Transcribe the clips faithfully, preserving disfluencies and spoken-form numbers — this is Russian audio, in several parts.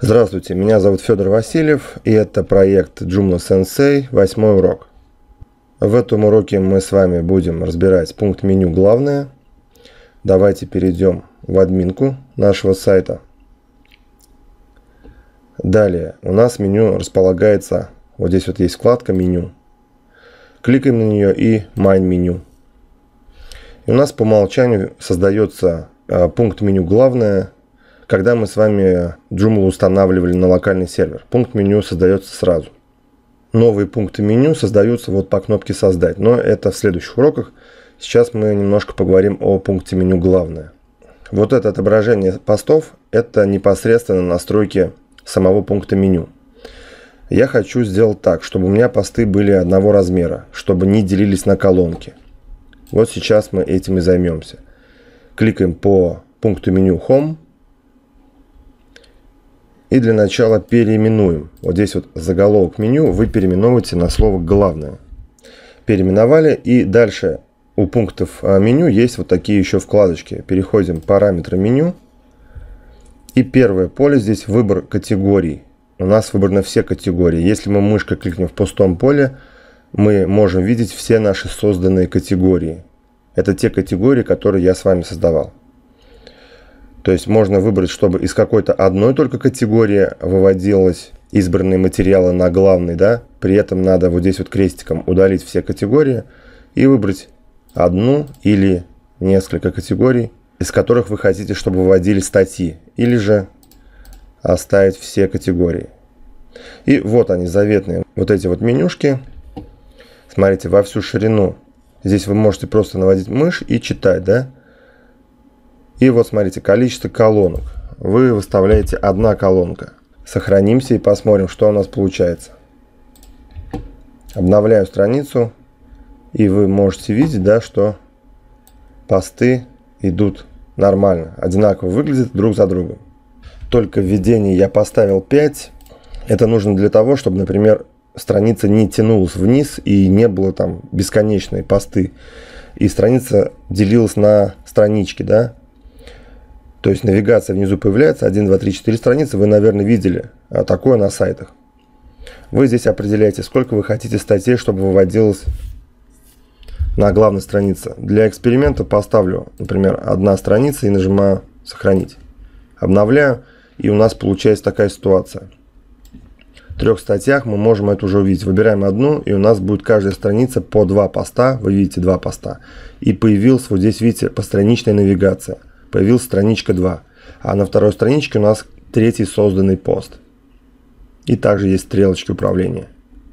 Здравствуйте, меня зовут Федор Васильев, и это проект Joomla Sensei, восьмой урок. В этом уроке мы с вами будем разбирать пункт меню «Главное». Давайте перейдем в админку нашего сайта. Далее у нас меню располагается, вот здесь вот есть вкладка «Меню». Кликаем на нее и «Майн меню». И у нас по умолчанию создается а, пункт меню «Главное», когда мы с вами Joomla устанавливали на локальный сервер. Пункт меню создается сразу. Новые пункты меню создаются вот по кнопке «Создать», но это в следующих уроках. Сейчас мы немножко поговорим о пункте меню «Главное». Вот это отображение постов – это непосредственно настройки самого пункта меню. Я хочу сделать так, чтобы у меня посты были одного размера, чтобы не делились на колонки. Вот сейчас мы этим и займемся. Кликаем по пункту меню Home. И для начала переименуем. Вот здесь вот заголовок меню вы переименовываете на слово «Главное». Переименовали, и дальше у пунктов меню есть вот такие еще вкладочки. Переходим в параметры меню. И первое поле здесь выбор категорий. У нас выбраны все категории. Если мы мышкой кликнем в пустом поле, мы можем видеть все наши созданные категории. Это те категории, которые я с вами создавал. То есть можно выбрать, чтобы из какой-то одной только категории выводилось избранные материалы на главный, да. При этом надо вот здесь вот крестиком удалить все категории и выбрать одну или несколько категорий, из которых вы хотите, чтобы выводили статьи. Или же оставить все категории. И вот они, заветные, вот эти вот менюшки. Смотрите, во всю ширину. Здесь вы можете просто наводить мышь и читать, да. И вот смотрите, количество колонок. Вы выставляете одна колонка. Сохранимся и посмотрим, что у нас получается. Обновляю страницу. И вы можете видеть, да, что посты идут нормально. Одинаково выглядят друг за другом. Только в введении я поставил пять. Это нужно для того, чтобы, например, страница не тянулась вниз и не было там бесконечные посты. И страница делилась на странички, да. То есть навигация внизу появляется, один, два, три, четыре страницы, вы, наверное, видели такое на сайтах. Вы здесь определяете, сколько вы хотите статей, чтобы выводилось на главной странице. Для эксперимента поставлю, например, одна страница и нажимаю «Сохранить». Обновляю, и у нас получается такая ситуация. В трех статьях мы можем это уже увидеть. Выбираем одну, и у нас будет каждая страница по два поста. Вы видите два поста. И появилась вот здесь, видите, постраничная навигация. Появилась страничка два. А на второй страничке у нас третий созданный пост. И также есть стрелочки управления.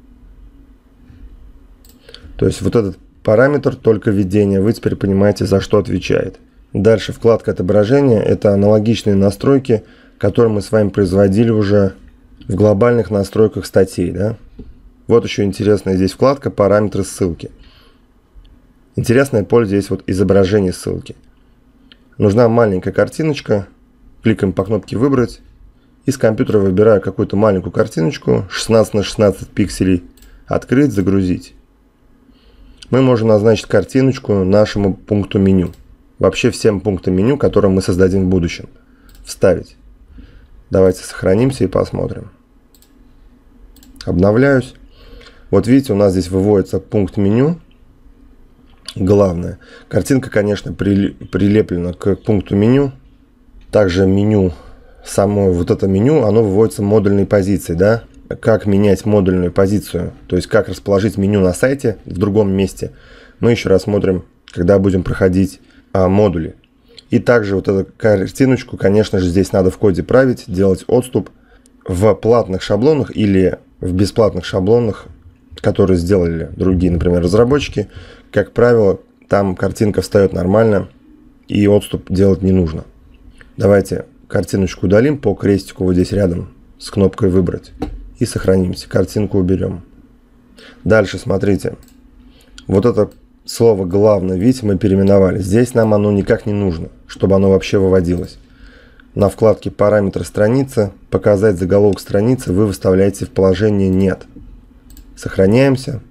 То есть вот этот параметр только введения. Вы теперь понимаете, за что отвечает. Дальше вкладка отображения. Это аналогичные настройки, которые мы с вами производили уже в глобальных настройках статей. Да? Вот еще интересная здесь вкладка параметры ссылки. Интересное поле здесь вот изображение ссылки. Нужна маленькая картиночка. Кликаем по кнопке «Выбрать». И с компьютера выбираю какую-то маленькую картиночку. шестнадцать на шестнадцать пикселей. Открыть, загрузить. Мы можем назначить картиночку нашему пункту меню. Вообще всем пунктам меню, которые мы создадим в будущем. Вставить. Давайте сохранимся и посмотрим. Обновляюсь. Вот видите, у нас здесь выводится пункт меню. Главное. Картинка, конечно, прилеплена к пункту меню. Также меню, само вот это меню, оно выводится модульной позицией, да? Как менять модульную позицию, то есть как расположить меню на сайте в другом месте, мы еще рассмотрим, когда будем проходить а, модули. И также вот эту картиночку, конечно же, здесь надо в коде править, делать отступ. В платных шаблонах или в бесплатных шаблонах, которые сделали другие, например, разработчики, как правило, там картинка встает нормально и отступ делать не нужно. Давайте картиночку удалим по крестику вот здесь рядом с кнопкой «Выбрать» и сохранимся. Картинку уберем. Дальше смотрите. Вот это слово «Главное», видите, мы переименовали. Здесь нам оно никак не нужно, чтобы оно вообще выводилось. На вкладке «Параметры страницы», «Показать заголовок страницы» вы выставляете в положение «Нет». Сохраняемся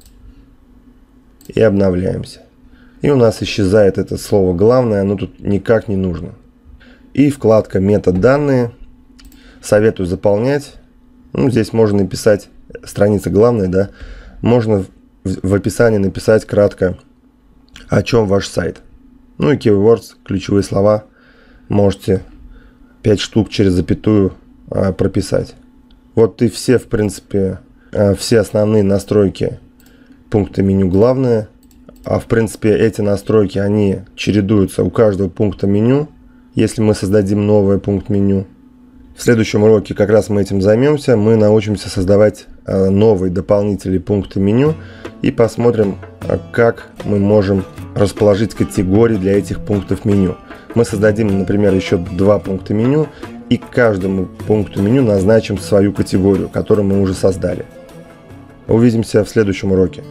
и обновляемся. И у нас исчезает это слово «Главное», оно тут никак не нужно. И вкладка «Метод данные». советую заполнять. Ну, здесь можно написать, страница главная, да, можно в, в описании написать кратко, о чем ваш сайт. Ну и keywords, ключевые слова, можете пять штук через запятую а, прописать. Вот и все, в принципе, а, все основные настройки пункта меню главное. А в принципе эти настройки, они чередуются у каждого пункта меню, если мы создадим новый пункт меню. В следующем уроке как раз мы этим займемся. Мы научимся создавать а, новые дополнительные пункты меню и посмотрим, а, как мы можем расположить категории для этих пунктов меню. Мы создадим, например, еще два пункта меню и каждому пункту меню назначим свою категорию, которую мы уже создали. Увидимся в следующем уроке.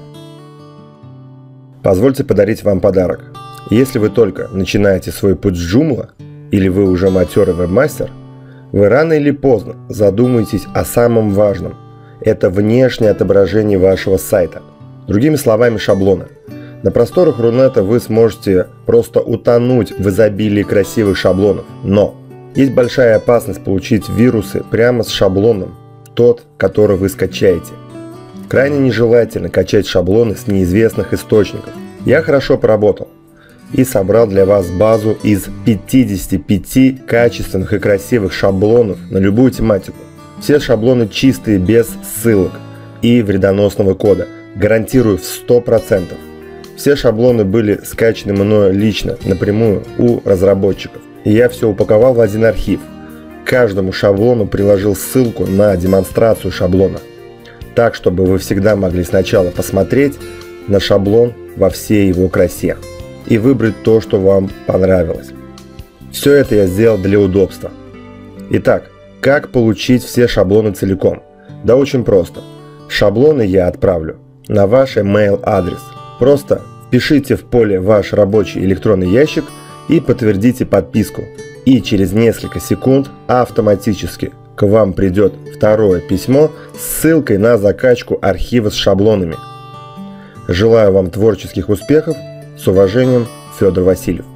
Позвольте подарить вам подарок. Если вы только начинаете свой путь с Joomla, или вы уже матерый вебмастер, вы рано или поздно задумаетесь о самом важном. Это внешнее отображение вашего сайта. Другими словами, шаблона. На просторах Рунета вы сможете просто утонуть в изобилии красивых шаблонов. Но есть большая опасность получить вирусы прямо с шаблоном, тот, который вы скачаете. Крайне нежелательно качать шаблоны с неизвестных источников. Я хорошо поработал и собрал для вас базу из пятидесяти пяти качественных и красивых шаблонов на любую тематику. Все шаблоны чистые, без ссылок и вредоносного кода. Гарантирую в сто процентов. Все шаблоны были скачаны мною лично, напрямую у разработчиков. И я все упаковал в один архив. К каждому шаблону приложил ссылку на демонстрацию шаблона. Так, чтобы вы всегда могли сначала посмотреть на шаблон во всей его красе и выбрать то, что вам понравилось. Все это я сделал для удобства. Итак, как получить все шаблоны целиком? Да очень просто. Шаблоны я отправлю на ваш email адрес. Просто впишите в поле ваш рабочий электронный ящик и подтвердите подписку. И через несколько секунд автоматически к вам придет второе письмо с ссылкой на закачку архива с шаблонами. Желаю вам творческих успехов. С уважением, Федор Васильев.